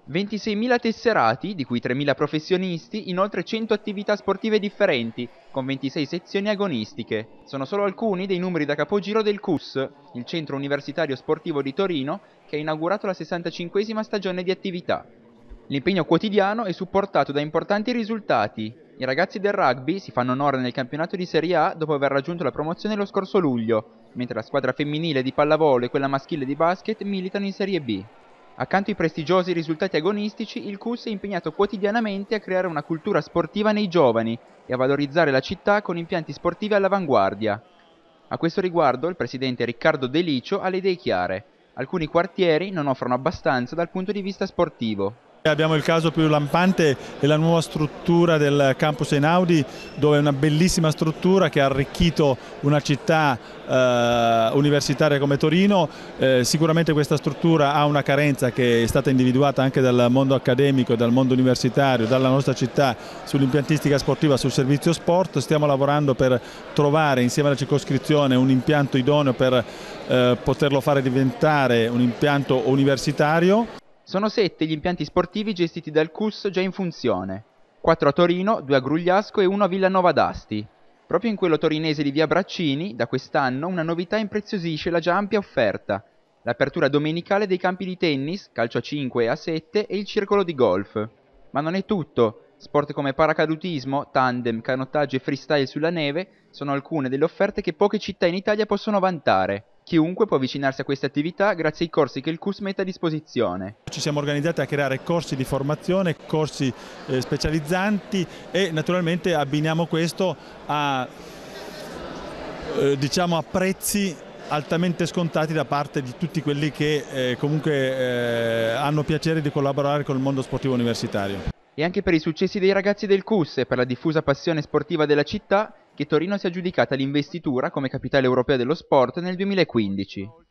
26.000 tesserati, di cui 3.000 professionisti, in oltre 100 attività sportive differenti, con 26 sezioni agonistiche. Sono solo alcuni dei numeri da capogiro del CUS, il Centro Universitario Sportivo di Torino, che ha inaugurato la 65esima stagione di attività. L'impegno quotidiano è supportato da importanti risultati. I ragazzi del rugby si fanno onore nel campionato di Serie A dopo aver raggiunto la promozione lo scorso luglio, mentre la squadra femminile di pallavolo e quella maschile di basket militano in Serie B. Accanto ai prestigiosi risultati agonistici, il CUS è impegnato quotidianamente a creare una cultura sportiva nei giovani e a valorizzare la città con impianti sportivi all'avanguardia. A questo riguardo, il presidente Riccardo De Licio ha le idee chiare. Alcuni quartieri non offrono abbastanza dal punto di vista sportivo. Abbiamo il caso più lampante è la nuova struttura del campus Einaudi, dove è una bellissima struttura che ha arricchito una città universitaria come Torino. Sicuramente questa struttura ha una carenza che è stata individuata anche dal mondo accademico e dal mondo universitario, dalla nostra città, sull'impiantistica sportiva, sul servizio sport. Stiamo lavorando per trovare insieme alla circoscrizione un impianto idoneo per poterlo fare diventare un impianto universitario. Sono 7 gli impianti sportivi gestiti dal CUS già in funzione. 4 a Torino, 2 a Grugliasco e 1 a Villanova d'Asti. Proprio in quello torinese di Via Braccini, da quest'anno, una novità impreziosisce la già ampia offerta: l'apertura domenicale dei campi di tennis, calcio a 5 e a 7 e il circolo di golf. Ma non è tutto. Sport come paracadutismo, tandem, canottaggio e freestyle sulla neve sono alcune delle offerte che poche città in Italia possono vantare. Chiunque può avvicinarsi a queste attività grazie ai corsi che il CUS mette a disposizione. Ci siamo organizzati a creare corsi di formazione, corsi specializzanti e naturalmente abbiniamo questo a, a prezzi altamente scontati da parte di tutti quelli che comunque hanno piacere di collaborare con il mondo sportivo universitario. E anche per i successi dei ragazzi del CUS e per la diffusa passione sportiva della città, che Torino si è aggiudicata l'investitura come capitale europea dello sport nel 2015.